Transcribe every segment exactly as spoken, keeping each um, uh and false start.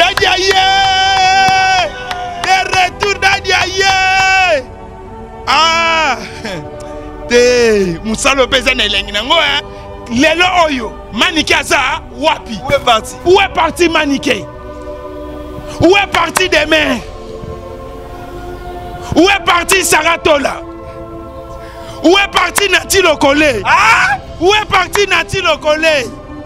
Nadia Ye. De retour Nadia Ye. Ah. Te musalo pesa na elengi nango hein. Lelo oyo Manike aza wapi? Où est parti? Où est parti Manike? Où est parti demain? Où est parti Saratola? Où est parti Nati Lokole? Ah? Où est parti Nati Lokole?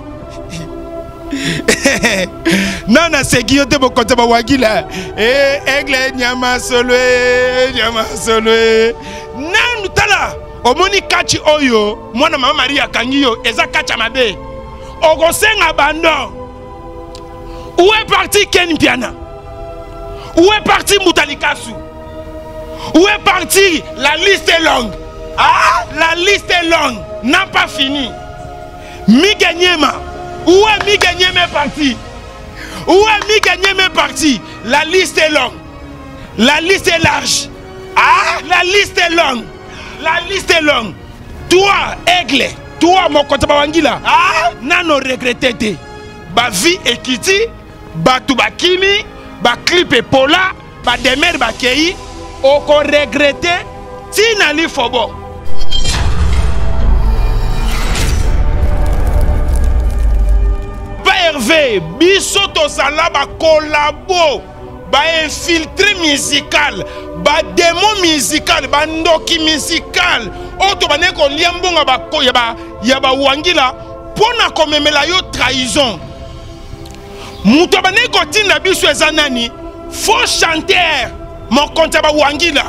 Non, non, c'est Guillaume de Bokotaba Wagila. Eh, Aigle Nyama Solwe, Nyama Solwe. Non, tala. Omoni kachi oyo, mwana mama Maria Kangiyo, eza kacha mabe. Ogosenga abandon. Où est parti Ken Piana? Où est parti Moutalikasu? Où est parti? La liste est longue. Ah, la liste est longue. N'a pas fini. Mika Nyema. Où est Mika Nyema parti? Où est Mika Nyema parti? La liste est longue. La liste est large. Ah, la liste est longue. La liste est longue. Toi, Aigle, toi, mon Kotaba Wangila, ah, nano regretté. Ba vie ekiti, ba tubakimi, ba clip et pola, ba demer ba kei, oko regretté, ti nali fobo. Ba Hervé, bisoto sala ba collabo, ba infiltré musical, ba démon musical, ba ndoki musical, oto ba neko liambonga ba ko yaba yaba wangila, pona komemela yo trahison. Muto ba neko tinda biso ezanani, faux chanteur, mon compte ba wangila.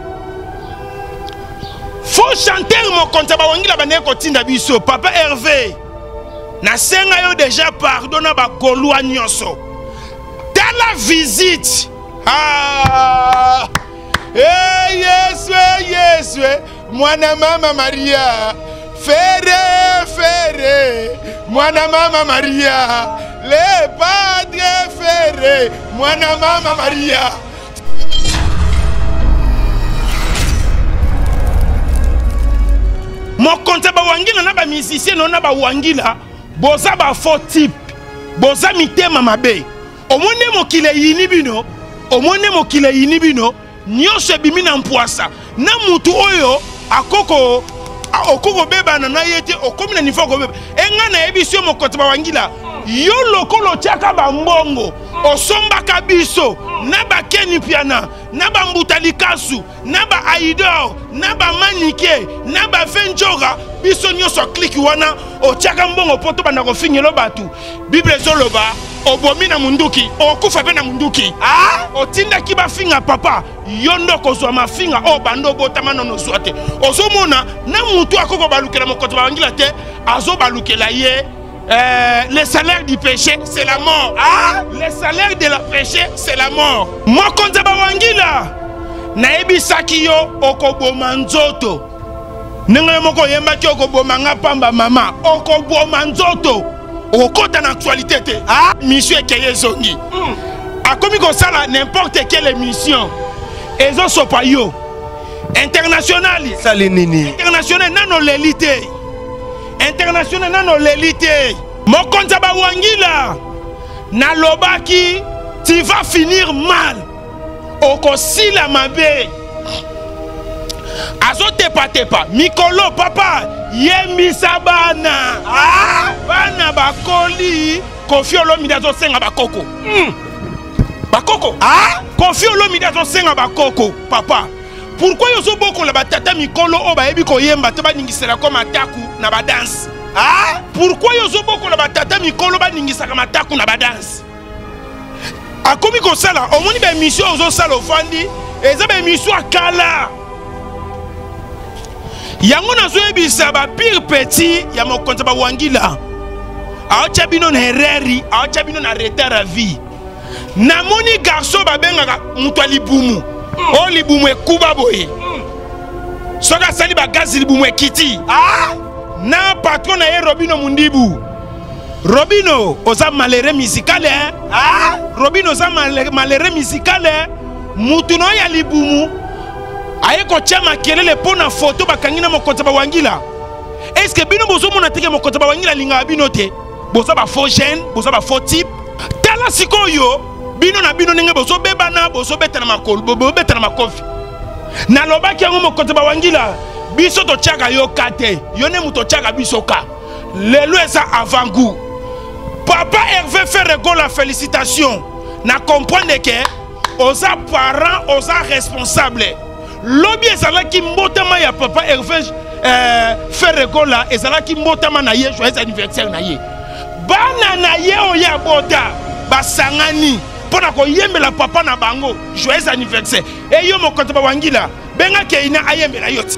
Faux chanteur, mon compte ba wangila ba neko tinda biso, papa Hervé. Na senga yo déjà pardonna ba kolwa nyonso. Dans la visite. Ah. Eh yes, yes, mwana mama Maria. Ferre, ferre. Mwana mama Maria. Le padre ferre. Mwana mama Maria. Mon compte ba wangila na ba musicien na ba wangila. Boza ba faux type. Boza mitema mabe. Omone mokile yinibino. Omone mokile yinibino. Nyose bimina mpuasa. Na mutu oyo akoko okoko beba na yete okomina nifoko beba. Enga na ebisio mokotba wangila. Yo lokolo tiaka ba mbongo. Osomba kabiso. Na ba Ken Piana. Na ba Mbutalikasu. Na ba Aidor. Na ba Manike. Na ba Venjora. Biso nyoso kliki wana. O tiaka mbongo poto bana kofinyelo batu. Bible zoloba. Obomi na munduki. Okufa pe na munduki. Ah? Otinda kiba finga papa. Yondo kozwa mafinga. O bando botama nono swate. Ozomona. Na mutu akoko balukela mokoto bangila te. Azo balukela ye. Euh, le salaire du péché, c'est la mort. Ah? Le salaire de la péché, c'est la mort. Moi, quand je bawangila, naebi saki yo okoboma nzoto. Nenga moko yemba ki okoboma nga pamba mama. Okoboma nzoto. Okota na actualité te. Ah? Mission ekeye zongi. Mm. Akomi ko sala n'importe quelle émission. Ezo sopa yo. International. Salinini. International nano l'élite. International nano l'élite. Mokonza ba wangila. Na lobaki, tu vas finir mal. Oko sila mabe. Azo tepa tepa. Mikolo papa. Yemi sabana. Ah? Bana bakoli. Kofi olomida zo senga bakoko. Mm. Bakoko. Ah? Kofi olomida zo senga bakoko. Papa. Pourquoi yozo boko la batata mikolo oba ebi ko yemba te ba ningisela comme ataku na ba danse? Ah? Pourquoi yozo boko la batata mikolo ba ningisaka mataku na ba danse? Akomi ko sala, omoni ba émission ozo sala ofandi, eza ba émission akala. Yango nazo ebisa ba pire petit ya mokonza ba wangila. Aocha bino na hereri, aocha bino na retard à vie. Namoni garçon ba benga mutu alibumu. Mm. Oh libumu ekuba boye. Mm. Soka sali ba gazi libumu ekiti. Ah? Na patron na ye Robino Mundibu. Robino oza malere musical hein? Ah? Robino oza malere musical hein? Mutu no ya libumu. Aye ko chama kelele pona photo bakangina mokonza ba wangila. Est-ce que bino bozo mona teke mokonza ba wangila linga bino te? Boza ba faux jeune, boza ba faux type. Tala sikoyo bino na bino ndenge boso bebana boso betana makolo bobo betana makofi na lobaki yango mokote bawangila biso to tiaka yo kate yo ne muto tiaka biso ka lelo eza avant goût papa Hervé Ferrego la félicitation na comprendre que oza parent oza responsable lobi ezalaki mbotama ya papa Hervé euh, Ferrego la ezalaki mbotama na ye joyeux anniversaire na ye bana na ye oya bota basangani pona ko yembela papa na bango joyeux anniversaire et yo mokote bawangila benga keina ayembela yoti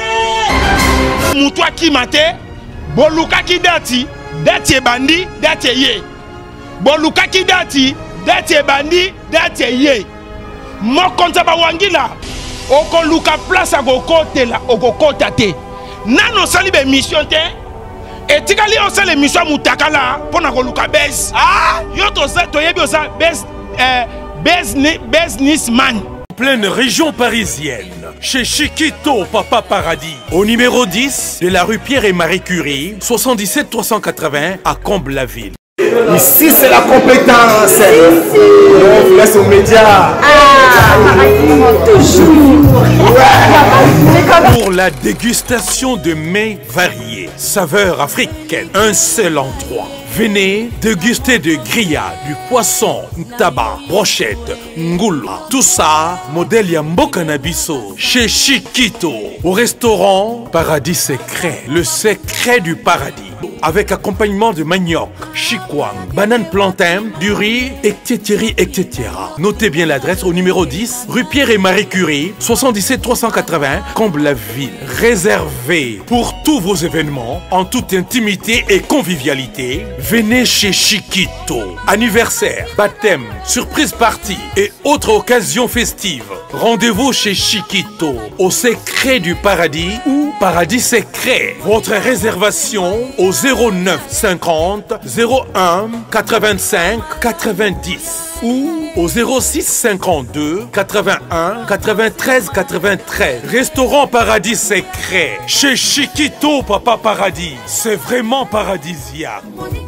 mutu akimate bolukaki dati dati ebandi dati ye bolukaki dati dati ebandi dati ye mokonza bawangila okoluka place akokotela okokota te nano sali be mission te etikali osala mission mutakala pona koluka bes ah yo to sa to yebi osa bes euh business businessman pleine région parisienne, chez Chiquito Papa Paradis, au numéro dix de la rue Pierre et Marie Curie, soixante-dix-sept trois cent quatre-vingts à Comble-la-Ville. Ici c'est la compétence. On vous laisse aux médias. Ah, toujours. Pour la dégustation de mets variés, saveurs africaines, un seul endroit. Venez déguster de grillades, du poisson, tabac, brochette, ngoula. Tout ça, modèle Yamboka Nabiso, chez Chiquito, au restaurant Paradis Secret, le secret du paradis. Avec accompagnement de manioc, chikwang, banane plantain, du riz, et cetera et cetera. Notez bien l'adresse au numéro dix, rue Pierre et Marie Curie, soixante-dix-sept trois cent quatre-vingts, Comble-la-Ville. Réservé pour tous vos événements, en toute intimité et convivialité, venez chez Chiquito. Anniversaire, baptême, surprise party et autres occasions festives. Rendez-vous chez Chiquito, au secret du paradis ou Paradis Secret. Votre réservation au zéro neuf cinquante zéro un quatre-vingt-cinq quatre-vingt-dix ou au zéro six cinquante-deux quatre-vingt-un quatre-vingt-treize quatre-vingt-treize. Restaurant Paradis Secret chez Chiquito Papa Paradis. C'est vraiment paradisiaque.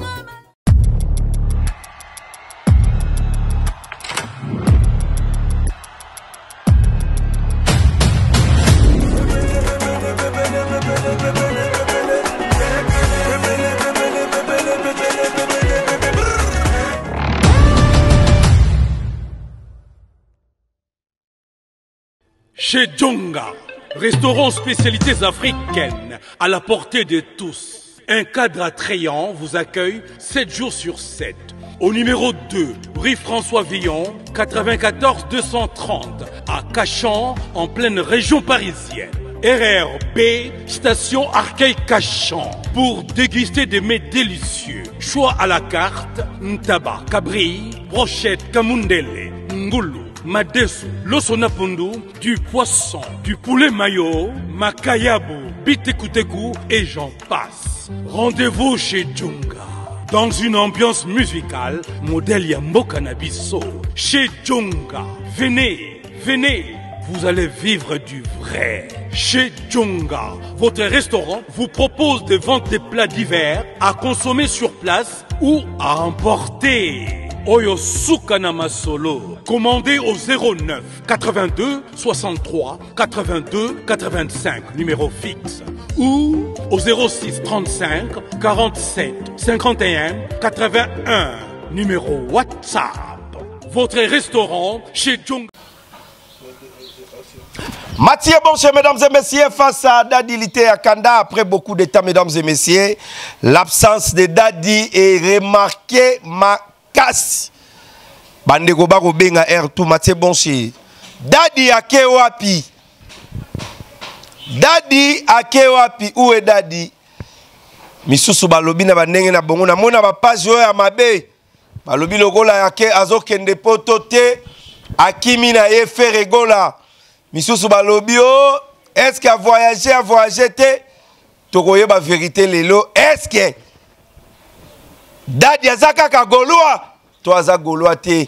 Chez Djonga, restaurant spécialités africaines à la portée de tous. Un cadre attrayant vous accueille sept jours sur sept. Au numéro deux, rue François Villon, quatre-vingt-quatorze deux cent trente, à Cachan, en pleine région parisienne. R R B, station Arcueil-Cachan, pour déguster des mets délicieux. Choix à la carte, ntaba, cabri, brochette, kamundele, ngoulou, madesu, losonapundu, du poisson, du poulet mayo, makayabu, bitekuteku et j'en passe. Rendez-vous chez Djonga, dans une ambiance musicale, modèle Yamboka Nabiso. Chez Djonga, venez, venez, vous allez vivre du vrai. Chez Djonga, votre restaurant vous propose de vendre des plats divers à consommer sur place ou à emporter. Oyo Sukana Masolo. Commandez au zéro neuf quatre-vingt-deux soixante-trois quatre-vingt-deux quatre-vingt-cinq, numéro fixe. Ou au zéro six trente-cinq quarante-sept cinquante et un quatre-vingt-un, numéro WhatsApp. Votre restaurant chez Djonga. Mathieu Bonche, mesdames et messieurs, face à Dadi Lité Akanda, après beaucoup de temps, mesdames et messieurs, l'absence de Dadi est remarquée, ma casse. Bandeko bako benga R deux, Mathieu Bonche. Dadi ake wapi? Dadi ake wapi? Où est Dadi? Misusu balobi na bandenge na bongo na mona ba page yo ya mabe. Balobi logola yake azokende poto te. Akimi na ye Ferregola. Misusu balobi o, est-ce qu'il a voyagé, a voyagé te? Tokoye ba vérité lelo, est-ce que Dadi azaka ka Goloa? Toi aza Goloa te.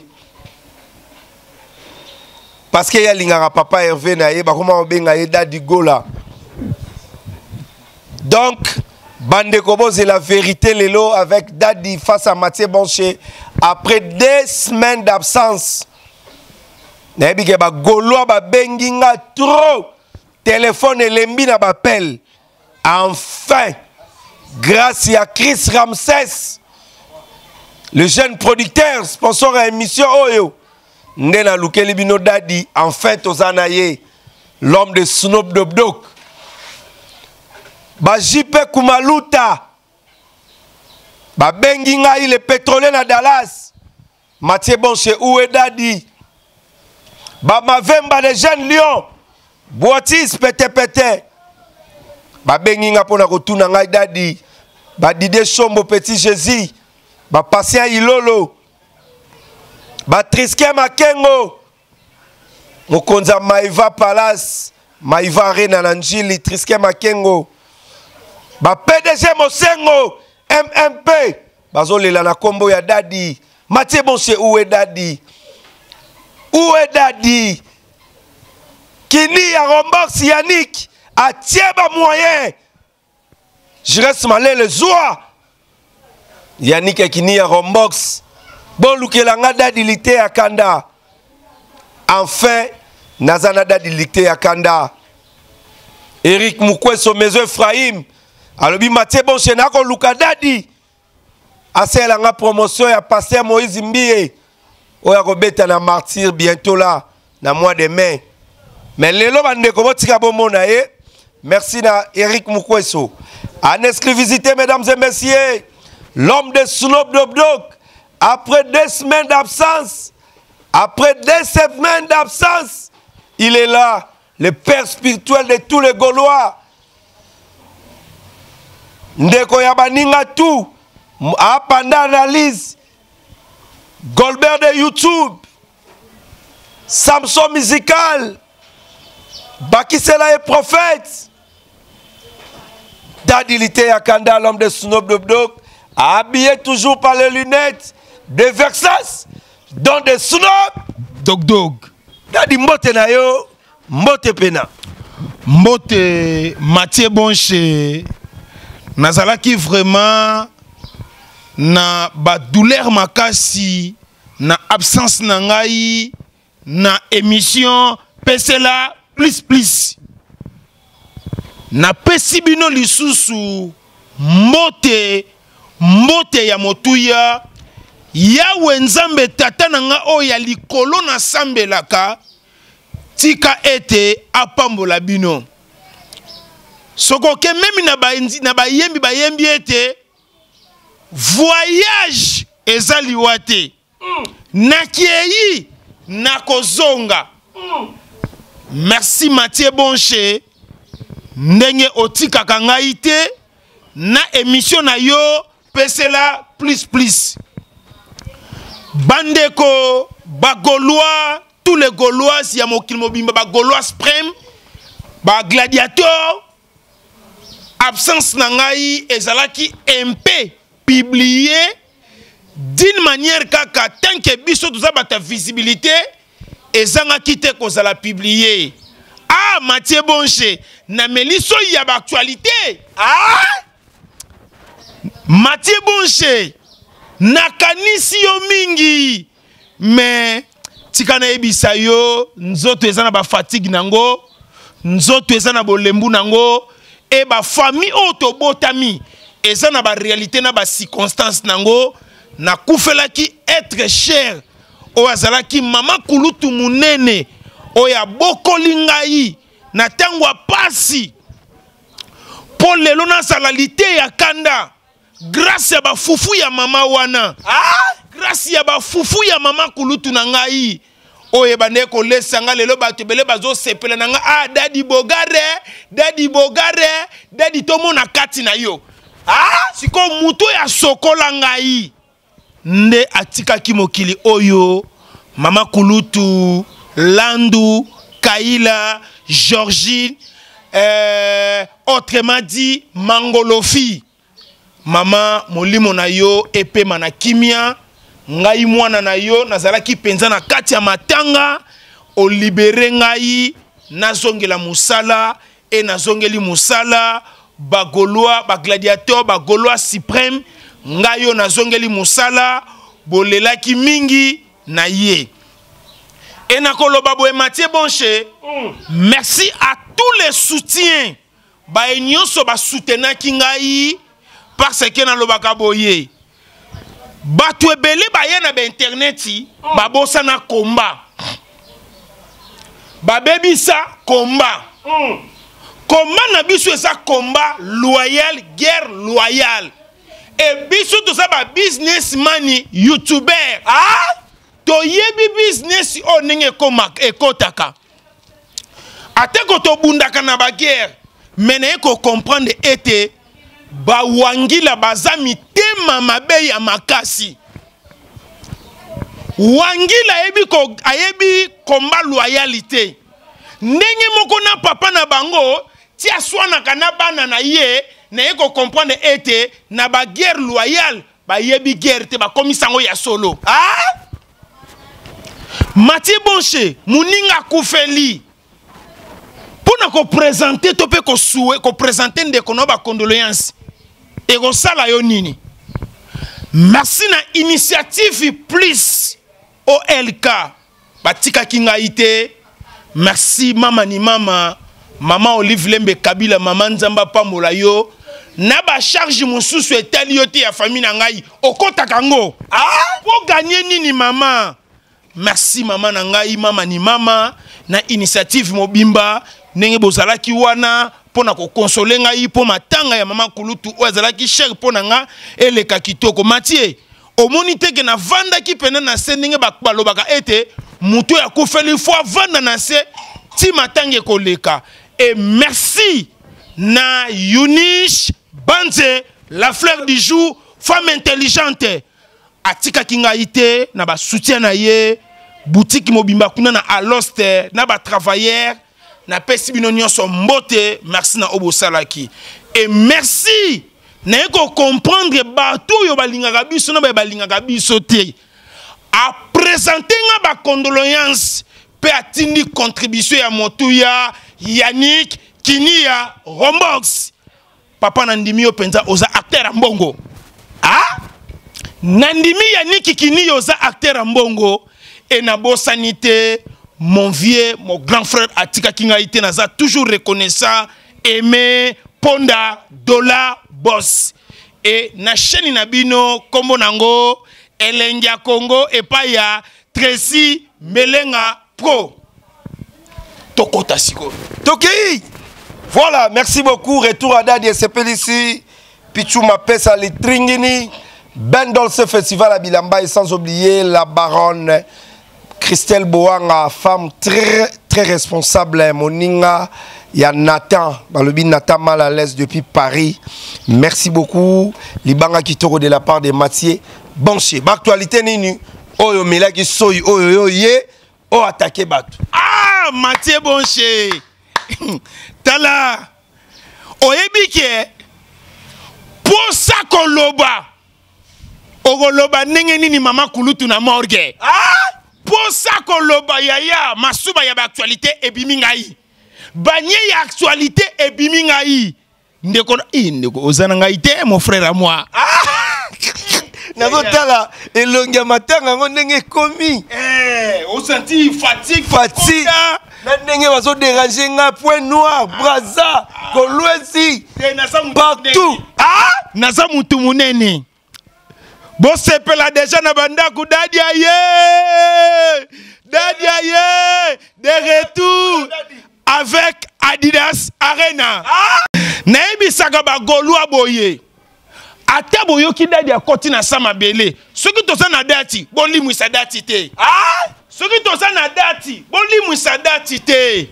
Parce que y a lingara papa Hervé na ye, ba koma obenga ye Dadi Gola. Donc Bande Kobo, c'est la vérité, Lelo, avec Daddy face à Mathieu Bonché. Après deux semaines d'absence, Nebike ba Gaulois ba benginga trop. Téléphone et lembi na bapel. Enfin, grâce à Chris Ramsès, le jeune producteur, sponsor à l'émission Oyo, Ndena Lukeli Bino Daddy, enfin Tozanaye, l'homme de Snoop Dogg. Ba J P Kumaluta, ba benginga il est pétrolier na Dallas. Mathieu Bonché, où est Daddy? Ba Mavemba de jeunes Lyon, Boitis pété pété. Ba benginga pona kotuna ngai Daddy. Ba Didé Chombo Petit Jésus. Ba Patient Ilolo. Ba Triske Makengo. Mokonza Maïva Palace. Maïva Arena Nanjili. Triske Makengo. Ba P D G Mosengo. M M P. Bazolela na kombo ya Daddy. Mathieu Bonché, où est Daddy? Où est Daddy? Kini a Rombox Yannick. A Tieba moyen. Je reste malin le joie. Yannick et Kini a Rombox. Bon, Lukelanga Daddy lité à Kanda. Enfin, Nazana Daddy lité à Kanda. Eric Moukwe Somezo Ephraim. Alobi Mathieu Bonché nako Luka Daddy. Ase langa promotion ya pasteur Moïse Mbie. Oya kobeta na martyr bientôt là. Na mois de mai. Mais lelo bande ko botika bomona e. Merci na Eric Moukweso. En exclusivité, mesdames et messieurs, l'homme de Snoop Dogg, après deux semaines d'absence, après deux semaines d'absence, il est là, le père spirituel de tous les Gaulois. Ndeko Yabaninga tout, Apanda Analyse, Goldberg de YouTube, Samson Musical, Bakisela est prophète. Daddy Lité Yakanda, l'homme de Snoop Dogg, habillé toujours par les lunettes de Versace, dont de Snoop Dogg. Daddy Mbote na yo, Mbote pena. Mbote Mathieu Bonché, nazalaki vraiment na ba douleur makasi, na absence na ngai, na émission Pesela plus plus. Na pesibino lisusu mbote mbote ya motuya yawe nzambe tata nanga oya likolo na sambelaka tika ete apambola bino soko ke memi na ba na bayembi bayembi ete voyage ezali wate mm. Nakieyi nakozonga mm. Merci Mathieu Bonché ndenge otika kangai te na émission na yo Pesela plus plus. Bandeko ba Gaulois, tous les Gaulois si ya mokili mobimba ba Gaulois suprême ba gladiateur absence na ngai ezalaki M P publié d'une manière kaka tant que biso tuza bata visibilité ezanga kite kozala publié. Ah, Mathieu Bonché, na meliso y a actualité. Ah, Mathieu Bonché, na kanisi yo mingi, mais tikana ebisa yo, nzoto ezana ba fatigue nango, nzoto ezana bolembu nango, e ba famille auto botami, ezana ba réalité na ba circonstance nango, na kufelaki être cher, o azalaki mama kulutu munene. Oya boko lingai na tangwa pasi pour lelo na salalite ya kanda grâce ya ba fufu ya mama wana ah grâce ya ba fufu ya mama kulutu na ngai oye bande ko lesanga lelo ba tebele bazo sepela na nga ah Daddy Bogare Daddy Bogare Daddy tomo na kati na yo ah siko muto ya sokola ngai nde atika kimokili oyo mama kulutu Landu, Kaila, Georgine, euh, autrement dit, Mangolofi. Maman, molimo na yo, epe mana kimia, ngai mwana na yo, nazalaki penza na kati ya matanga, o libere ngai, nazongela musala, e nazongeli musala, ba Gaulois, ba gladiateur, ba Gaulois suprême, ngayo na zongeli musala, bolela ki mingi na ye. Et na koloba boe Mathieu Bonche, merci à tous les soutiens, ba enyoso ba soutena ki ngai, parce que na lobaka boye. Batu ebele ba ye na ba interneti, ba bosa na combat. Ba bebisa combat. Combat na biso esa combat loyal, guerre loyale. Et biso to sa ba businessman youtuber. Ah? To yebi business o nenge komak e kotaka. Ate ko to bundaka na ba guerre. Mene ko comprendre ete ba wangila bazami tema mabe ya makasi. Wangila ebi ko ayebi combat loyalité. Ndenge moko na papa na bango ti aswana kana bana na ye na ye ko comprendre ete na ba guerre loyale ba yebi guerre te ba komisango ya solo. Ah? Mathieu Bonche muninga kufeli pona ko présenter to pe ko soué ko présenter ndeko no ba condoléances et ko sala yo nini. Merci na initiative plus O L K batika kingaite. Merci mama ni mama mama Olive Lembe Kabila mama Nzamba Pamola yo na ba charge mususu etali yo te ya famille na ngai okota kango. Ah, po gagner nini mama. Merci mama na ngai mama ni mama na initiative mobimba nenge bozalaki wana pona ko consoler ngai po matanga ya mama Kulutu o azalaki cher pona nga eleka kitoko. Mathieu omoni te ke na vanda ki pena na se nenge bakolobaka ete mutu ya kufeli fois vanda na se ti matange koleka. Et merci na Eunice Banze la fleur du jour femme intelligente atika kingaite na ba soutien na ye boutique mobimba kuna na aloste na ba travailleur na pesi bino nyonso mbote. Merci na obosalaki. Et merci na ko comprendre bato yo balingaka biso na ba balingaka biso te a présenter nga ba condoléances pe atindi contribution ya motuya Yannick Kinia Rombox papa nandimi openza oza acteur mbongo. Ah? Nandimi Yannick Kinia oza acteur mbongo et na bosanité mon vieux mon grand frère atika kingaite naza toujours reconnaissant aimé Ponda Dola Boss et na chaîne na bino kombo nango Elengia Congo et Paya Tracy Melenga Pro. Tokota Siko. Toki. Voilà, merci beaucoup. Retour à Dadi et Sepelici. Pichou Mapesa les Tringini. Ben Dolce Festival à Bilamba et sans oublier la baronne Christelle Boanga, femme très très responsable. Moninga. Il y a Nathan, dans le bin Nathan mal à l'aise depuis Paris. Merci beaucoup. Libanga Kitoro de la part de Mathieu Bonche. Actualité nini. Oyo Milaki Soy, oyo yo ye. O attaqué Batu. Ah, Mathieu Bonche. Tala. Oyebike. Posa koloba. Ogoloba nenge nini mama Kulutu na morgue. Ah, posa koloba yaya masuba ya actualité ebimingai. Bagné ya actualité ebimingai. Ndeko i ndeko ozana ngai te mon frère à moi. Ah! Nazotala elongia matanga ngo ndenge komi. Eh, o senti fatigue fatigue. Na ndenge bazo déranger nga point noir, Braza, Kolwezi. Partout. Ah, naza mutu munene. Bo sepela déjà na bandaku dadi aye. Dadi aye. De retour avec Adidas Arena. Ah! Naibi saka ba Gaulois boye. Ate boyoki dadi akoti na sama bele. Soki toza na dati, boli mwisa dati te. Ah! Soki toza na dati, boli mwisa dati te.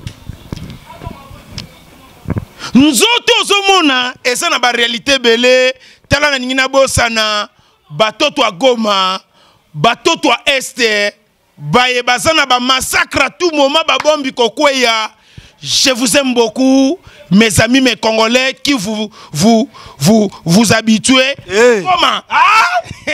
Nzoto ozomona eza na ba réalité belé, tala na ningina bosana, batoto a Goma, batoto a Este, baye bazana ba massacre à tout moment ba bombi kokweya. Je vous aime beaucoup, mes amis, mes Congolais, qui vous vous vous vous habituez. Hey. Comment? Ah,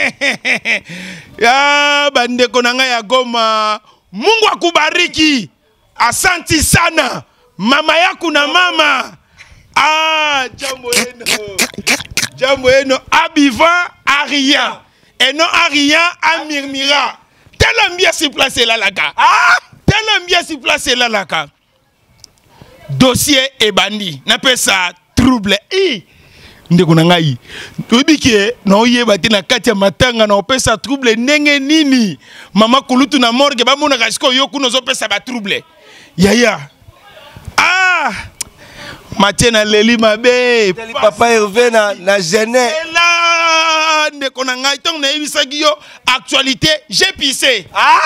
ya bande konanga ya Goma. Mungu akubariki. Asanti sana. Mama yaku na mama. Ah, Jamboeno. Jamboeno, Abiva, Aria. Et non Aria, Amirmira. Tel bien s'y placer là, là, là. Ah, tel bien s'y placer là, là, là. Dossier et bandit. N'appelle ça trouble. I. Ndeko na ngai. Tobiki na oyeba te na kati ya matanga na opesa trouble nenge nini. Mama kulutu na morgue ba mona kasiko yo kuno zo pesa ba trouble. Yaya. Ah! Mathieu na leli mabe. Papa Hervé na na gêné. Là ndeko na ngai tong na ebisaki yo actualité j'ai pissé. Ah!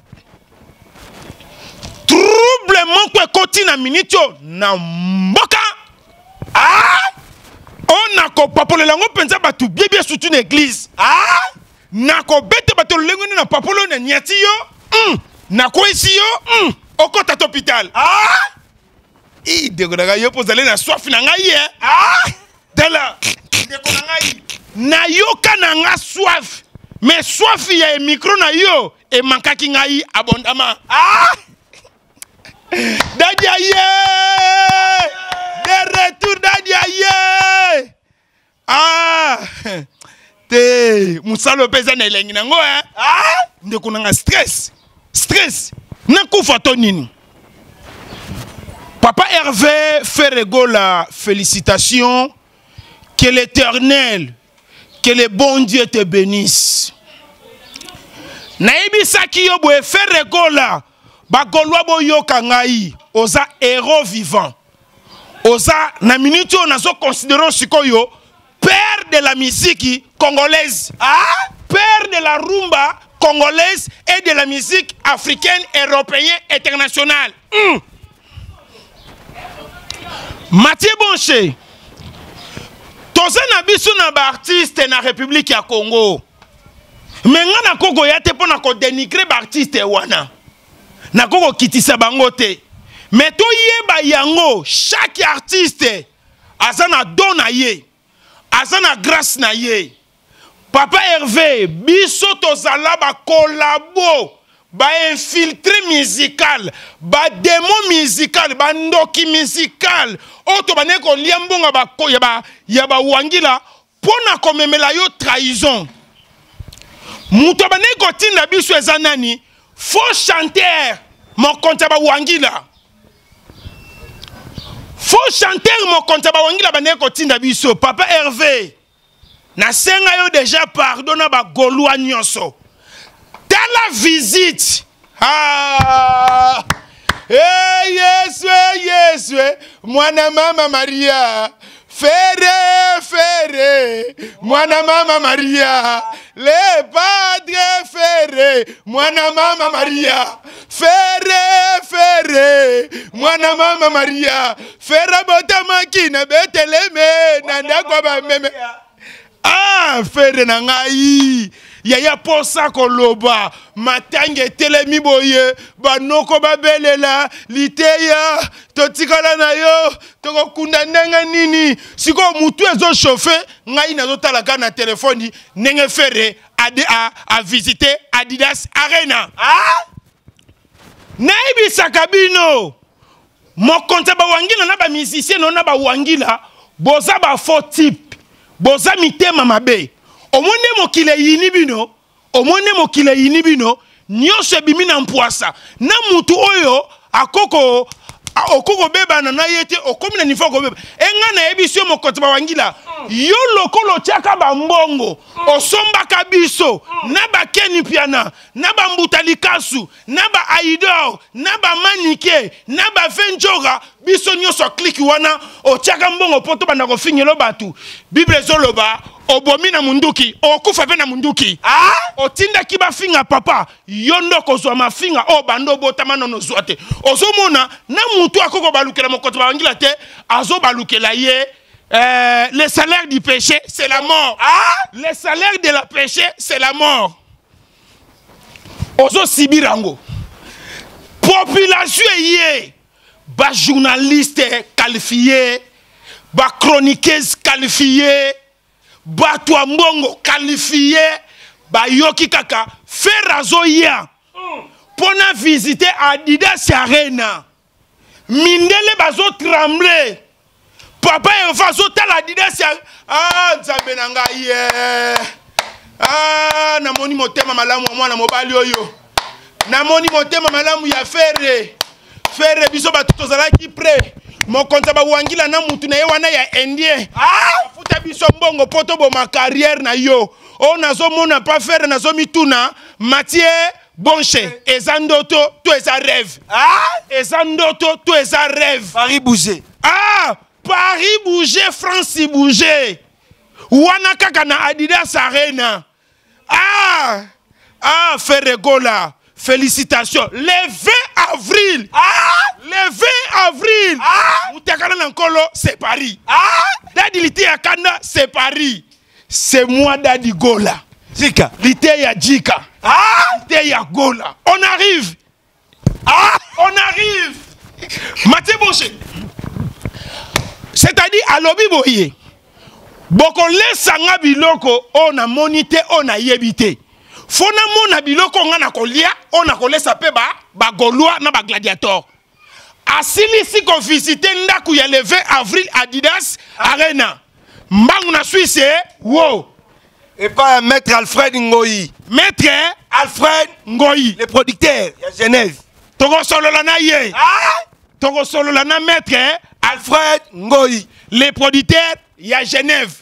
Trouble mon koti na minute na mboka. Ah! On a ko papole lango penza batu bien bien soutenu l'église. Ah! Na ko bete batu lengo na papolo na nyati yo. Mm. Na ko isi yo. Mm. Okota hôpital. Ah! I de ko na yo pozale na soif na ngai eh. Ah! Dala. De ko na ngai. Na yo kana nga soif. Mais soif ya e micro na yo e mankaki ngai abondama. Ah! Dadia ye! De retour Dadia ye! Ah! Te musalo pesa na elengi nango eh? Ah! Ndeko nanga stress. Stress. Nakufa to nini? Papa Hervé Ferrego la félicitations. Que l'Éternel, que le bon Dieu te bénisse. Naibi saki yo boe Ferrego la bagolwa boyo kangai oza héros vivant. Oza na minute on a so considéré sikoyo père de la musique congolaise. Ah, père de la rumba congolaise et de la musique africaine, européenne, internationale. Mm. Mathieu Bonché. Toza na biso na ba artiste na République ya Congo. Mais nga na Congo ya te pona ko dénigrer ba artiste wana. Na koko kitisa bango te. Mais to yeba yango chaque artiste azana don na ye. Azana grâce na ye. Papa Hervé biso tozala ba collabo ba infiltré musical, ba démo musical, ba ndoki musical. Oto ba neko liambonga ba ko yaba yaba wangila pona komemela yo trahison. Muto ba neko tinda biso ezanani faux chanteur, mon compte ba wangila. Faux chanteur, mon compte ba wangila ba neko tinda biso. Papa Hervé, na senga yo déjà pardonna ba golwa nyonso. Dans la visite, ah, hey, yes, yes, mwana mama Maria. Ferré, Ferré, mwana mama Maria, le padre Ferré, mwana mama Maria, Ferré, Ferré, mwana mama Maria, Ferré botama kina beteleme, nanda kwa ba meme. Ah, Ferré na ngai. Yaya posa koloba matange telemi boye banoko babelela liteya totikala na yo toko kunda ndenge nini siko mutu ezo chauffer ngai nazo talaka na téléphone nenge Ferré a a, a visiter Adidas Arena. Ah, naibi sakabino mo konta ba wangila na ba musicien na ba wangila boza ba faux type boza mitema mabe. Omone mokile yinibino, omone mokile yinibino, nyose bimina mpuasa. Na mutu oyo, akoko, okoko beba na na yete, okomi na nifo ko beba. Enga na ebisio mokotba wangila, yo lokolo chaka bambongo, osomba kabiso, naba keni piana, naba mbutalikasu, naba aidor, naba manike, naba venjora, biso nyoso kliki wana, o chaka mbongo poto bandako finyelo batu. Bible zoloba, obomina munduki, okufa pe na munduki. Ah, otinda kiba finga papa, yondo kozwa mafinga o bando botama nono zwate. Ozomona na mutu akoko balukela mokoto bangila te, azo balukela ye. Euh, le salaire du péché, c'est la mort. Ah, le salaire de la péché, c'est la mort. Ozo sibirango. Population yé, ba journaliste qualifié, ba chroniqueuse qualifiée. Batwa mbongo qualifié ba yoki kaka ferazo ya pona visiter Adidas Arena mindele bazo trembler papa Hervé azotala Adidas ah nzambe na ngai ye ah namoni motema malamu ya mwana mobali oyo namoni motema malamu ya Fere Fere biso batu tozalaki prêt mokonza ba wangila na mutu na ye wana ya indien ah futa biso mbongo poto bo ma carrière na yo o nazo mona pa Fere nazo mituna Mathieu Bonche ezandoto to eza rêve ah ezandoto to eza rêve Paris bouger ah Paris bouger France bouger wana kaka na Adidas Arena ah ah Fere Gola félicitations le vingt avril ah le vingt avril ah mutakana na nkolo c'est Paris ah dadi lité ya kanda c'est Paris c'est moi Dadi Gola Jika lité ya Jika ah lité ya Gola on arrive ah on arrive Mathieu Bonche c'est-à-dire alobi boye boko lesanga biloko on a monité on a yebité fona mona biloko ngana kolia on a kolesa pe ba ba Gaulois na ba gladiator asili si ko visiter ndaku ya le vingt avril Adidas Arena mbangu na Suisse wo et pas maître Alfred Ngoyi maître Alfred Ngoyi le producteur à Genève togo solo la na ye ah togo solo la na maître Alfred Ngoyi les producteurs ya Genève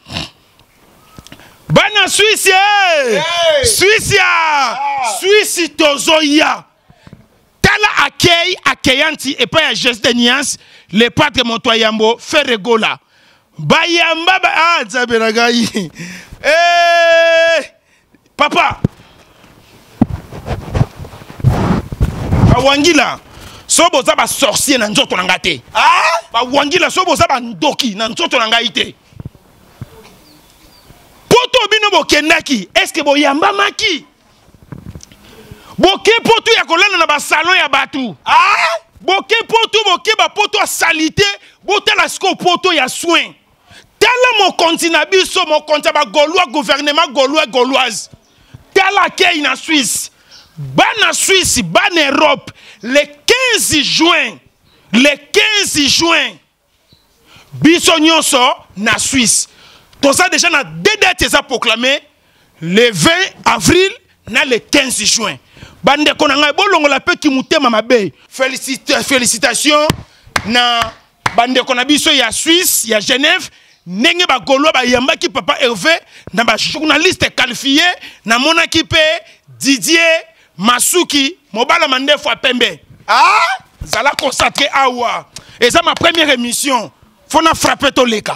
bana Suisse hey! Suisse ya ah! Suisse tozoya tala accueil accueillanti et pas ya geste de nuance les patres Montoyambo Fere Gola bayamba ba ah nzaberagai eh papa bawangila sobo za ba sorcier na nzoto na ngate ah bawangila sobo za ba ndoki na nzoto na ngaite poto bino bokendaki est-ce que boyamba maki boke poto ya kolana na ba salon ya batu ah boke poto boke ba poto a salité botala sko poto ya soin tala mo kontina biso mo konta ba Gaulois gouvernement Gaulois gauloise tala kei na Suisse bana Suisse bana Europe le quinze juin le quinze juin biso nyonso na Suisse tout ça déjà na deux dates ça proclamé le vingt avril na le quinze juin bande konanga bolongo la pe ki mutema mabe félicitations félicitations na bande konabiso ya Suisse ya Genève nenge ba Gaulois ba yamba ki papa Hervé na ba journaliste qualifié na monaki pe Didier Masuki mobala mandefo pembe ah zala concentré awa et ça ma première émission fona frapper to leka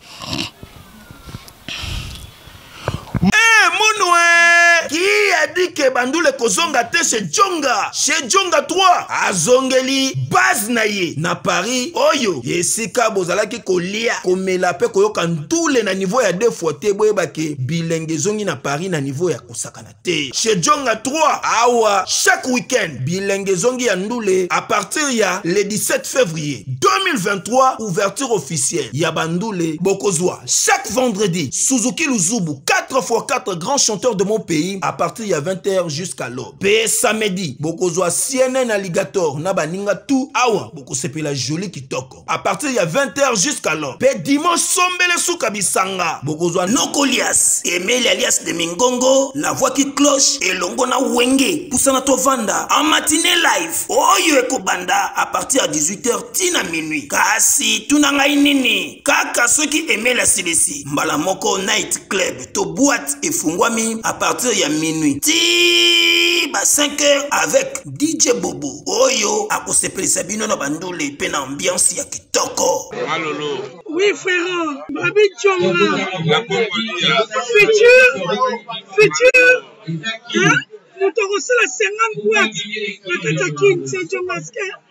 Eh, Mounoué! Qui a dit que Bandoule Kozonga te chez Djonga? Chez Djonga trois, à Zongeli, base naye, na Paris, Oyo, Yesika Bozalaki Kolia, Komelape Koyoka Ndoule na niveau ya deux fois te boebake, Bilenge Zongi na Paris na niveau ya Kosakana te. Chez Djonga trois, Awa, chaque week-end, Bilenge Zongi ya Ndoule, à partir ya le dix-sept février deux mille vingt-trois, ouverture officielle, ya Bandoule, Bokozwa, chaque vendredi, Suzuki Luzubu, quatre fois quatre grands chanteurs de mon pays à partir de vingt heures jusqu'à l'aube. P samedi, Bokozwa C N N Alligator, Nabaninga tout, Awa, Boko Sepela Joli Kitoko. À partir de vingt heures jusqu'à l'aube. P dimanche Sombele Soukabisanga, Bokozwa Nokolias, Emile alias de Mingongo, La Voix qui cloche, et Longona Wenge, Poussana Tovanda, en matinée live, Oyo Ekobanda, à partir de dix-huit heures, Tina minuit. Kasi, Tunanga Inini, Kaka, ceux qui aimaient la C D C, Mbalamoko Night Club, To boîte et fungwami à partir de minuit. Ti ba cinq heures avec D J Bobo. Oyo a kosepeli sabino na bandole pe na ambiance ya kitoko. Alolo. Oui frère, Babi Djonga. La Congolia. Futur. Futur. Hein? Nous t'avons reçu la cinquante boîtes. La Katakin, c'est Djonga.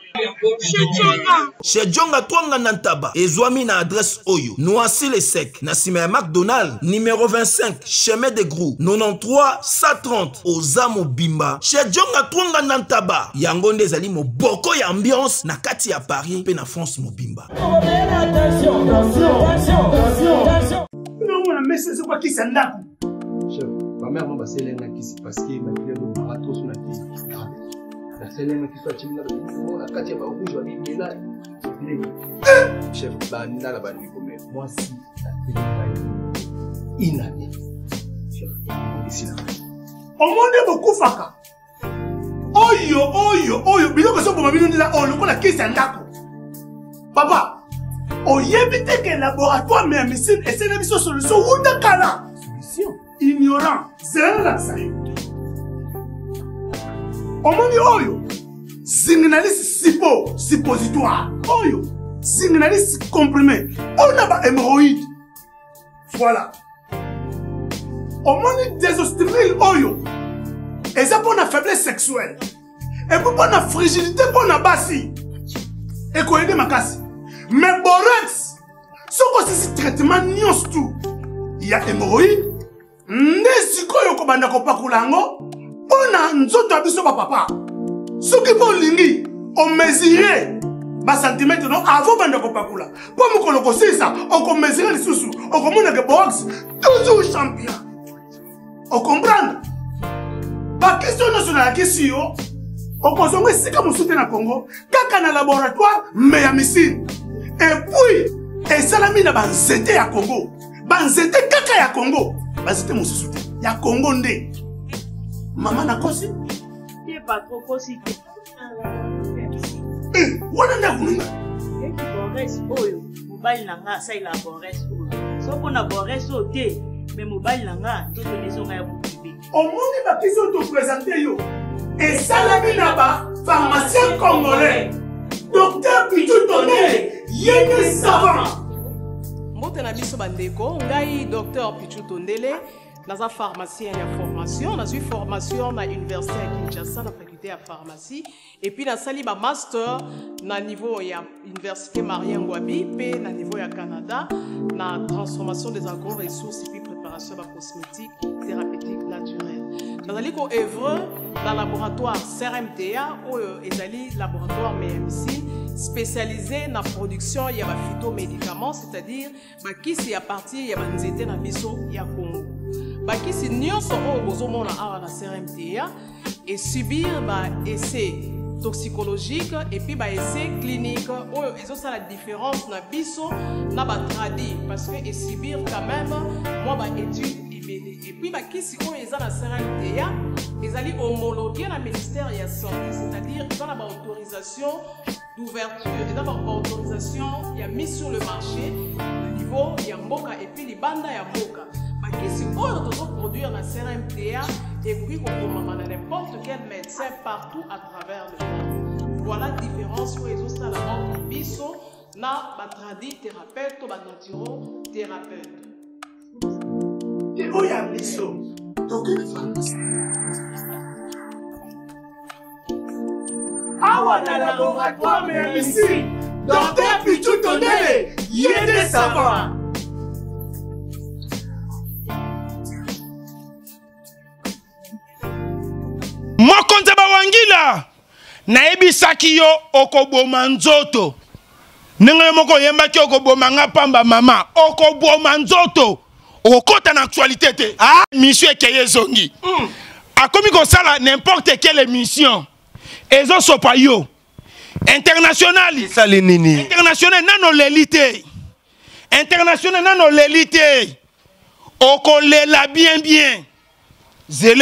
Chez Djonga Twanga Nantaba, Ezwami na adresse Oyo, Noisy les Secs, Nassime McDonald, numéro vingt-cinq, chemin de Grou, quatre-vingt-treize cent trente, Ozamo Bimba. Chez Djonga Twanga Nantaba, Yangonde Zali mo boko ya ambiance, na kati ya Paris, pe na France mo Bimba. Attention, attention, attention, attention. Non, mais c'est quoi qui s'en a? Chef, ma mère m'a passé l'un qui s'est passé, ma fille a bateau sur la piste. La seule qui soit timide, la Katia va rouge, va dire, Chef, banda la bandi comme moi si la télé inane. Chef, ici là. Au monde beaucoup faka. Oyo oyo oyo biloko so boma bino ndila oyo kola kisi ndako. Papa, oyebite que laboratoire mais médecine et c'est une solution ou de kala. Solution ignorant, c'est la ça. Au monde oyo signaliste sipo suppositoire oyo signaliste comprimé on a ba hémorroïde. Voilà. Au monde désostimule oyo et ça pour la faiblesse sexuelle et pour la fragilité pour la bassi et quoi aider ma casse mais borax ce que c'est traitement nios tout il y a hémorroïde ndesiko yoko banda ko pakulango ona nzoto abiso ba papa ce qui bon lingi on mesurer ba centimètre non avant banda ko pakula pour me koloko ça on ko mesurer les sous on commande que borax toujours champion on comprend. La question nationale, la question, on consomme si comme soutien à Congo, kaka na laboratoire, mais à missile. Et puis, et ça la mine à zété à Congo. Ban zété kaka à Congo. Ban zété mon soutien. Ya Congo ndé. Maman n'a consi. Il n'est pas trop consi. Eh, voilà n'a voulu. Et qui boresse oyo, mobile nanga ça il a boresse oyo. Sauf qu'on a boresse au thé, mais mobile nanga, tout le maison a bouclé. Au monde va question te présenter yo. Et ça la mine là-bas, pharmacien congolais. Docteur Pichou Tondele, yéné savant. Mbote na biso bandeko, ngai docteur Pichou Tondele, dans un pharmacien à formation, dans une formation à l'université à Kinshasa, dans la faculté à pharmacie, et puis dans sali ba master na niveau ya université Marien Ngouabi, puis na niveau ya Canada, na transformation des agro-ressources et puis préparation de cosmétiques thérapeutiques naturelles. Dans un œuvre dans le laboratoire C R M T A, ou ezali laboratoire médecine spécialisé dans la production de phytomédicaments, c'est-à-dire qui c'est à partir de la nzete na biso ya Congo. Qui c'est nyonso o bozomona awa na C R M T A et subir ba essai toxicologique et puis ba essai clinique. Oh, et ça la différence na biso na ba tradi parce que et subir quand même moi ba étude et puis bah qui si on est dans la C R M T A ils allaient homologuer la ministère de la santé, c'est-à-dire ils ont la autorisation d'ouverture et d'abord autorisation il y a mis sur le marché au niveau il y a mboka et puis les bandes il y a mboka bah qui si on doit produire la C R M T A et puis qu'on commande n'importe quel médecin partout à travers le monde. Voilà la différence où ils ont ça la ordre biso na ba tradi thérapeute ou ba naturo thérapeute. Oh, il y a un biseau. Awa na laboratoire mais ici, docteur Pichou Tondele, yéné savant. Mokonza bawangila nayebisaki yo okoboma nzoto ndenge moko yembaki okoboma nga pamba mama okoboma nzoto okota na actualité te ah mission ekeye zongi mm. akomi kosala n'importe quelle émission ezo sopa yo international sali nini international nano l'élite international nano l'élite okolela bien bien zele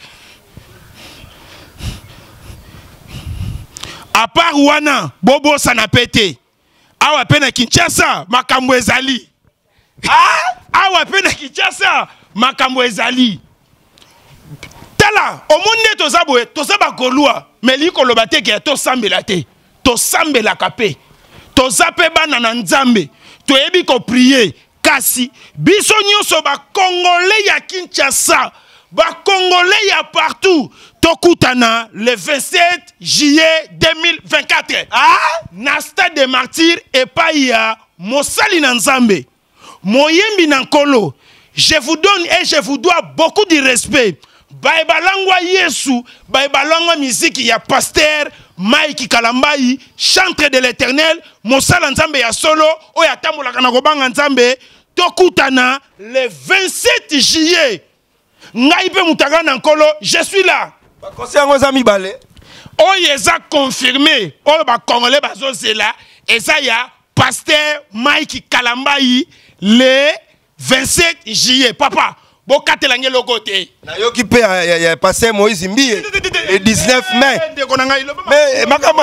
à part wana bobo sanapete awa pena Kinshasa makambo ezali ah awa pena Kinshasa makambo ezali tala omonde toza boye toza ba kolwa meli koloba te ke to sambela te to sambela kapé toza pe bana na nzambe toyebi ko prier kasi biso nyonso ba congolais ya Kinshasa ba congolais ya partout tokutana le vingt-sept juillet deux mille vingt-quatre ah na stade des martyrs et pas ya mosali na nzambe moyembi na nkolo je vous donne et je vous dois beaucoup de respect baibalangwa yesu baibalangwa musique ya pasteur Mike Kalambai chantre de l'éternel mosala nzambe ya solo oya tambolaka na kobanga nzambe tokutana le vingt-sept juillet ngai pe mutaka na nkolo je suis là conseil ngo za mibale oyo eza confirmé oyo ba congolais bazozela et ça y a pasteur Mike Kalambai le vingt-sept juillet. Papa, bon katelangé le côté. Na yo qui peut y a pasteur Moïse Mbi le dix-neuf mai. Mais makama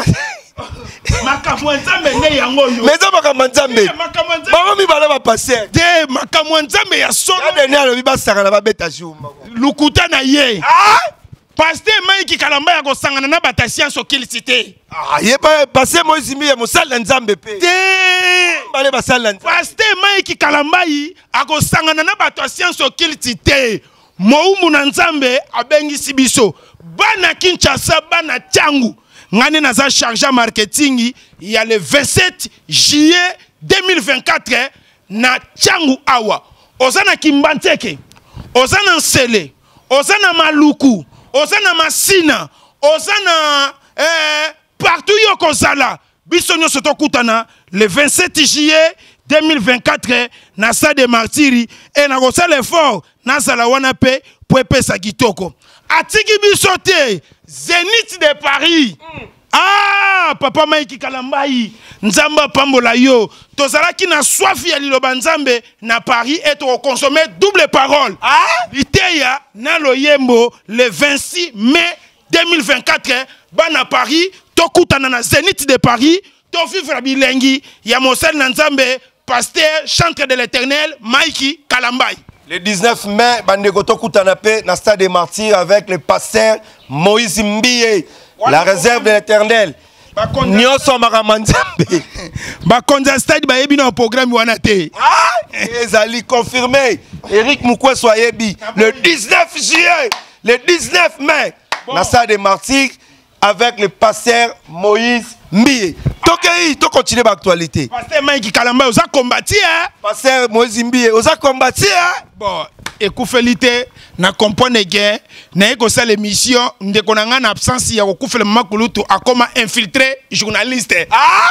makambo nzambe ne yango yo. Mais ça makama nzambe. Maman mi bala ba pasteur. De makambo nzambe ya solo. Ya dernier le biba sanga na ba beta jour. Lukuta na ye. Ah! Pasteur Mike Kalamba ya ko sangana na batasian so qu'il cité. Ah, ye pas pasteur Moïse Mbi ya mosala nzambe pe. De bale basala nzambe. Pasteur Mike Kalamba yi ako sangana na batasian so qu'il cité. Moumu na nzambe abengisi biso. Bana Kinshasa bana Tchangu. Ngane naza chargé marketing il y a le vingt-sept juillet deux mille vingt-quatre na Tchangu awa. Ozana Kimbanteke. Ozana Nsele. Ozana Maluku. Ozana Masina. Ozana eh, partout yoko zala. Bisonyo soto kutana le vingt-sept juillet deux mille vingt-quatre na Stade des Martyrs et na kosa l'effort na zala wana pe po epesa kitoko. Atiki bisote Zénith de Paris. Mm. Ah, papa Mike Kalambai, Nzamba pambola yo. Tozalaki na soif ya liloba Nzambe na Paris et to consommer double parole. Ah, Iteya na loyembo le vingt-six mai deux mille vingt-quatre bana Paris to kutana na Zénith de Paris to vivre bilengi ya Mosel na Nzambe pasteur chantre de l'Éternel Mike Kalambai. Le dix-neuf mai, Bandeko Tokutana pe na Stade des Martyrs avec le pasteur Moïse Mbiye, la réserve de l'Éternel. Nyoso Maramanzambe. Bakonza Stade ba yebi na programme wana te. Ah, ezali confirmé. Eric Moukwe Soyebi le dix-neuf juillet, le dix-neuf mai, na Stade des Martyrs avec le pasteur Moïse Mbiye. Tokei, to continue l'actualité. Pasteur Mike Kalamba, oza combattu hein? Pasteur Moïse Mbiye, oza combattu hein? Bon, écoufélité, na comprendre guerre, na eko sa l'émission, ndeko na nga na absence ya koufele makulutu akoma infiltré journaliste. Ah!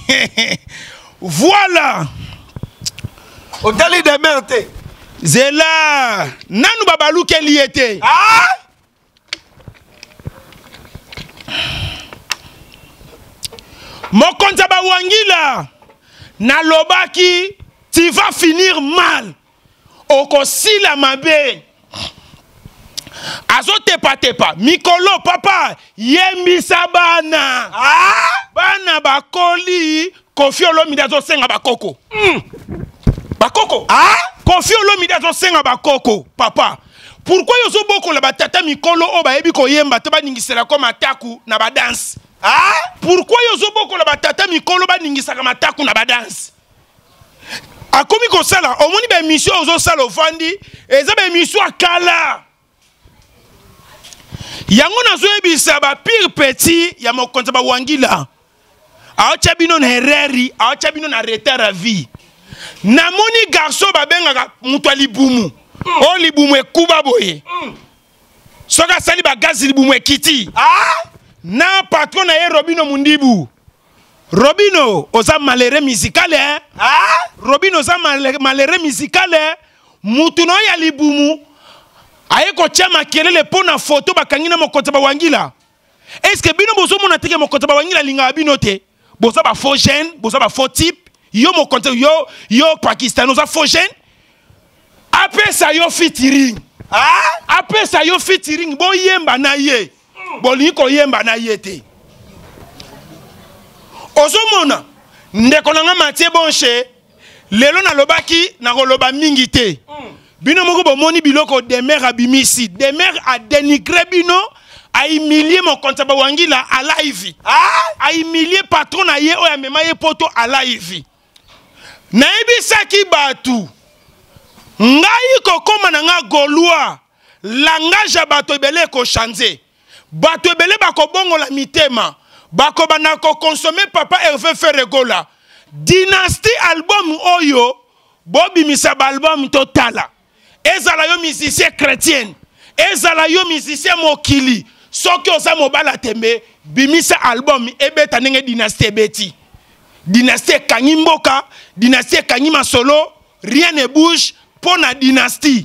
Voilà. Otali de merde. Zela, nanu babalou keli était. Ah! Mokonza ba wangila na lobaki tu vas finir mal. Oko sila mabe. Azo tepa tepa mikolo papa yembisa bana. Ah, bana bakoli Kofi Olomide azo senga bakoko. Mm. Bakoko. Ah, Kofi Olomide azo senga bakoko papa. Pourquoi yozo boko la batata mikolo o ba yebi ko yemba te ba ningisela ko mataku na ba dance. Ah, pourquoi yozo boko la batata mikolo ba ningisaka mataku na ba dance? Akomi ko sala omoni ba émission ozo sala ofandi eza ba émission akala. Yango nazo yebisa ba pire petit ya mokonza ba wangila. Aocha bino na hereri, aocha bino na retard à vie. Na moni garçon ba benga mutu alibumu. Mm. O libumu ekuba boye. Mm. Soka sali ba gaz libumu ekiti. Ah! Na patron na ye Robino Mundibu. Robino oza malere musical hein? Ah! Robino oza malere musical hein? Mutu no ya libumu. Aye ko chama kelele pona photo bakangina mokonza ba wangila. Est-ce que bino bozo mona teke mokonza ba wangila linga bino te? Bozo ba faux jeune, bozo ba faux type. Yo mokonza yo yo Pakistan oza faux jeune. Après ça yo featuring. Ah, après ça yo featuring bo yemba na ye. Bo liko yemba na ye te. Ozomona ndeko nanga Mathieu Bonche lelo na lobaki na koloba mingi te. Bino moko bo moni biloko demer abimisi. Demer a dénigré bino, a humilié mon compte ba wangila à live. Ah, a humilié patron na ye o ya mema ye poto à live. Na ebisaki batu. Ngai kokoma na nga golwa langage ya bato ebele ko changer bato ebele bako bongo la mitema bako bana ko consommer papa Hervé Ferregola dynastie album oyo bobi misa album totala ezala yo musicien chrétien ezala yo musicien mokili soki oza mobala tembe bimisa album ebeta ndenge dynastie ebeti dynastie kangi mboka dynastie kangi masolo rien ne bouge pour la dynastie.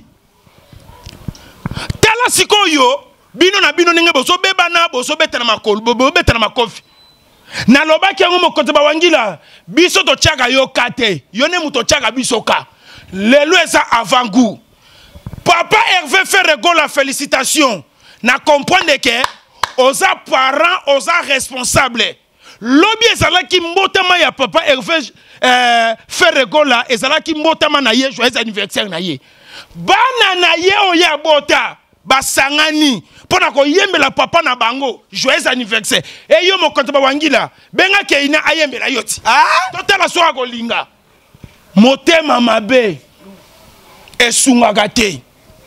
Tala sikoyo bino na bino ninge boso bebana boso betana makol bobo betana makofi. na lobaki yango mokonzi bawangila biso totiaka yo ka te yo ne moto tiaka biso ka lelo eza avant goût papa Hervé Ferrego la félicitation na comprendre que oza parent oza responsable lobi ezalaki mbotama ya papa Hervé euh, Ferrego la ezalaki mbotama na ye joyeux anniversaire na ye bana na ye oya bota basangani pona ko yembela papa na bango joyeux anniversaire e yo mokonzi bawangila benga keina ayembela yoti ah totala so akolinga motema mabe esungaka te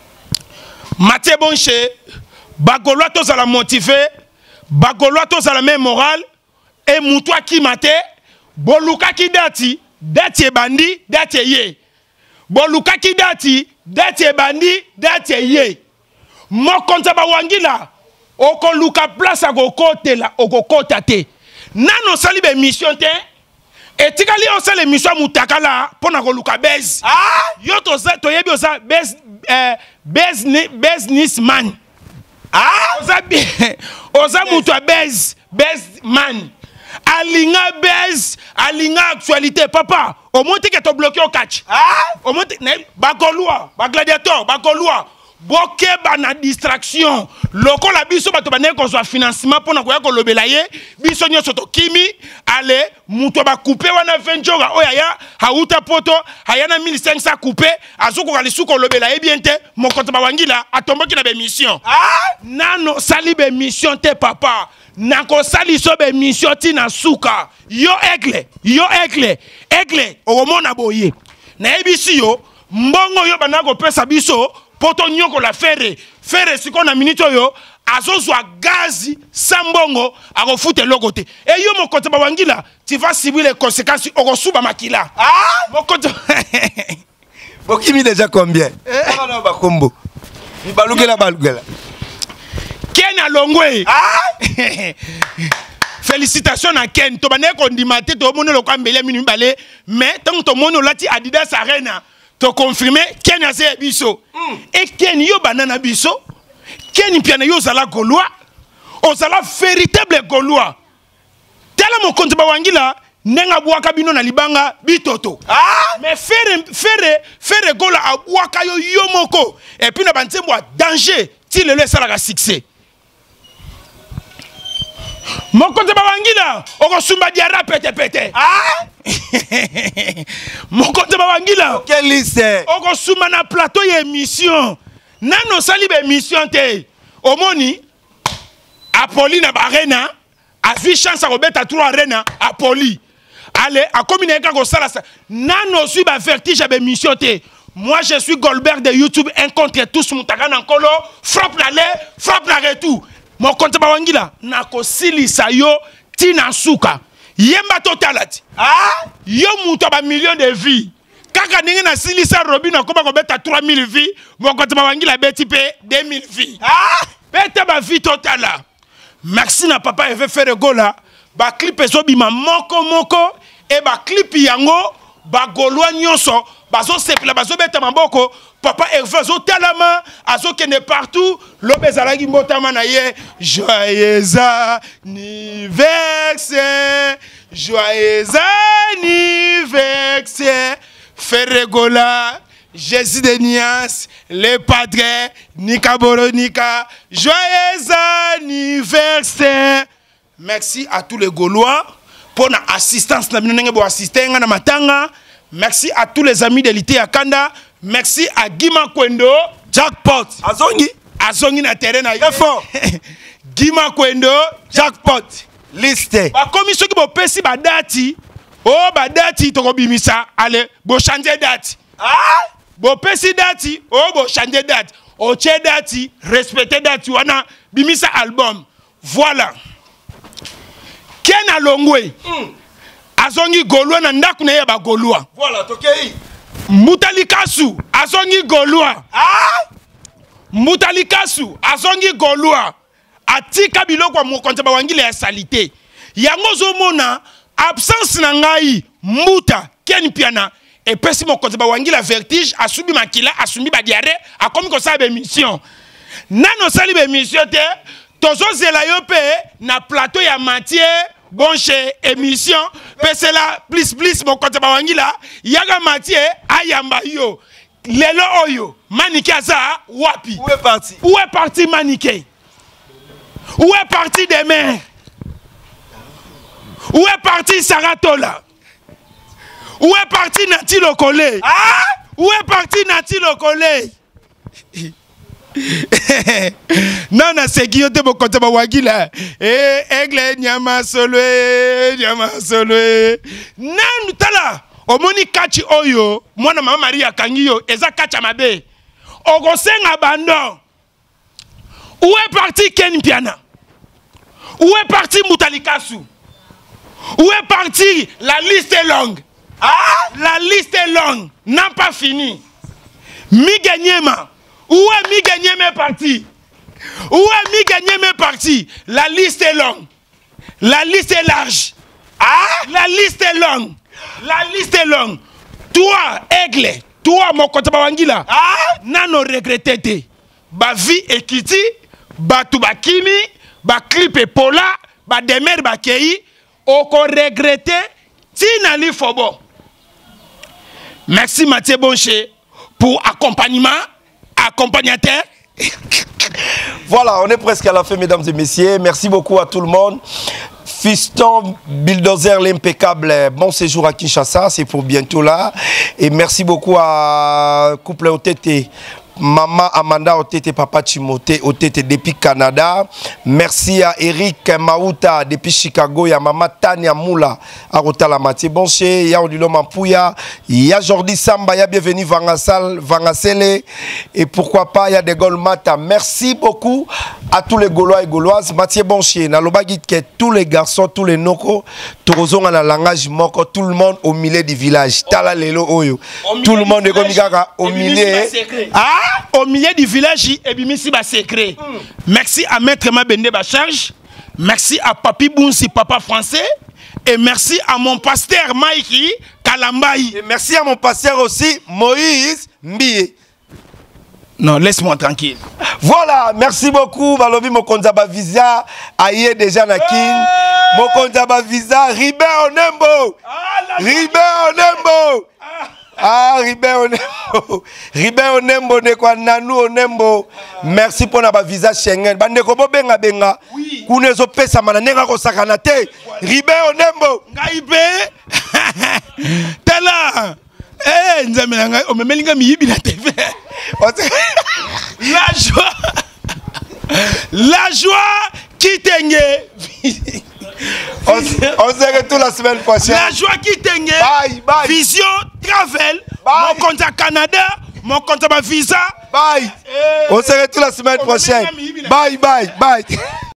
Maté Bonche bagolwa tozala motivé bagolwa tozala même moral et mutwa ki mate boluka ki dati dati e bandi dati e ye boluka ki dati dati e bandi dati e ye mokonza bawangila okoluka place akokotela okokota te nano sali be mission te etikali osala mission mutakala pona koluka bez ah yo toza toyebi oza bez eh, businessman ah oza oza mutu bez bezman alinga bez alinga actualité papa au moins que to bloqué au catch ah au moins bagolwa bagladiateur bagolwa bokeba na distraction loko la biso bato bané ko zo financement pona ko ya ko lobela ye biso nyoso to kimi ale muto ba couper wana venjoga oyaya hauta poto hayana mille cinq cents couper azuko ka lisuko lobela ye bien te mokonto bawangila atomboki na be mission ah nano sali be mission te papa nako sali so be mission ti na suka yo aigle yo aigle aigle o mona boye na ebisi yo mbongo yo banako pesa biso poto nyoko la fere fere siko na minute yo azozwa gazi sambongo akofute lokote e yo mokonzi bawangila tu vas subir les conséquences okosuba makila ah mokonzi bokimi déjà combien ah ba kombo ni balugela balugela Ken Alongwe ah félicitations à Ken to bané ko ndimate to mono lo kwambele minu balé mais tant to mono lati Adidas Arena to confirmer Ken ase biso et Ken yo banana biso Ken piana yo zala Gaulois ozala véritable Gaulois tala mo konti bawangila nenga bwaka bino na libanga bitoto ah mais faire faire faire gola abwaka yo yomoko et puis na bantembo danger ti le laisse la succès mon konti bawangila okosumba diara pete pete ah mon konti bawangila quelle liste okosumba na plateau ya émission nano sali be émission te omoni Apolli na barena a vu chance à Robert à trois arena Apolli allez à communiquer avec ça nano suis ba vertige be émission te moi je suis Goldberg de YouTube un contre tous mutaka na nkolo frappe la le frappe la retour mon compte bawangila nako silisa yo tina suka yemba totalati ah yo muto ba million de vies kaka ningi na silisa robina ko ba ko beta trois mille vies mon compte bawangila beti pe deux mille vies ah beta ba vie totala merci na papa Hervé Ferrego la ba clip ezobima moko moko e ba clip yango ba golwa nyonso bazo sepela bazo beta maboko papa Hervé zo talama azo kene partout lobezalaki mbotama na ye joyeux anniversaire joyeux anniversaire Ferrego la Jésus de Nias les padres Nika Boronika joyeux anniversaire merci à tous les Gaulois pour la assistance na binonenge bo assister nga na matanga. Merci à tous les amis de l'I T Akanda. Merci à Guima Kwendo. Jackpot. Azongi. Azongi na terrain na fort. Guima Kwendo. Jackpot. Liste. Ba commission ki bo pesi ba dati. Oh ba dati to ko bimisa. Allez, bo changer date. Ah? Bo pesi dati. Oh bo changer date. O che dati, respecter dati wana bimisa album. Voilà. Ken Alongwe. Mm. Azongi Gaulois na ndaku na yeba Gaulois. Voilà, tokei. Mutalikasu, azongi Gaulois. Ah! Mutalikasu, azongi Gaulois. Atika biloko mokonte bawangile ya salite. Yango zomona absence na ngai muta Ken piana et pesi mokonte bawangile vertige asubi makila asumi ba diarrhée akomi ko sa be mission. Nano sali be mission te tozo zela yo pe na plateau ya Mathieu bon chez émission pesela plus plus mon côté bawangila yaga Mathieu ayamba yo lelo oyo Maniké aza wapi Où est parti Où est parti Maniké Où est parti des mères Où est parti Saratola Où est parti Nati Lokole Ah Où est parti Nati Lokole non na seki yo te bokote bawagila eh aigle nyama solwe nyama solwe nanu tala omoni kachi oyo mwana mama Maria kangi yo eza kacha mabe okosenga bando. Où est parti Ken Piana? Où est parti Moutalikasu? Où est parti? La liste est longue. Ah, la liste est longue, n'a pas fini. Miganyema. Où est Miganyema parti? Où est Miganyema parti? La liste est longue. La liste est large. Ah, la liste est longue. La liste est longue. Toi, Aigle, toi, mon côté Bawangila, ah, nano regretté. Ba vie ekiti, ba tubakimi, ba clip et pola, ba demer ba kei, oko regretté, tinali fobo. Merci Mathieu Bonché pour accompagnement, accompagnateur. Voilà, on est presque à la fin, mesdames et messieurs. Merci beaucoup à tout le monde. Fiston Bulldozer l'impeccable, bon séjour à Kinshasa, c'est pour bientôt là. Et merci beaucoup à Couple Otete, Maman Amanda Otete, Papa Timothée Otete depuis Canada. Merci à Eric Maouta depuis Chicago. Il y a Maman Tania Moula à Rotala Mathieu Bonché. Il y a Odilo Mampouya. Il y a Jordi Samba. Il y a bienvenue Vangasal, Vangasele. Et pourquoi pas, il y a des Golmata. Merci beaucoup à tous les Gaulois et Gauloises. Mathieu Bonché, Nalobagit, que tous les garçons, tous les noko, Torozon à la langage moko, tout le monde au milieu du village. Tala Lelo Oyo. Tout le monde est comme au milieu. Ah! Au milieu du village, et bimisi ba secret. Mm. Merci à Maître Mabende Bacharge. Merci à Papi Bounsi, papa français. Et merci à mon pasteur Mikey Kalambaï. Et merci à mon pasteur aussi, Moïse Mbie. Non, laisse-moi tranquille. Voilà, merci beaucoup. Balobi Mokonzaba Visa, aïe déjà Nakin. Mokonzaba Visa, Ribé Onembo. Ribé Onembo. Ah, Ribé Onembo. Ribé Onembo, ne kwa Nanu Onembo. Merci pour la visa Schengen. Bande ko benga benga. Kunezo pesa mana nenga ko sakana te. Ribé Onembo. Ngaibe. Tela. Eh, nzambe nanga o memelinga miyibi na T V. La joie. La joie qui t'engue. On, on se retrouve la semaine prochaine. La joie qui t'engue. Bye, bye. Vision Travel. Bye. Mon compte à Canada. Mon compte à ma visa. Bye. Eh, on se retrouve la semaine prochaine. Bye, bye, bye.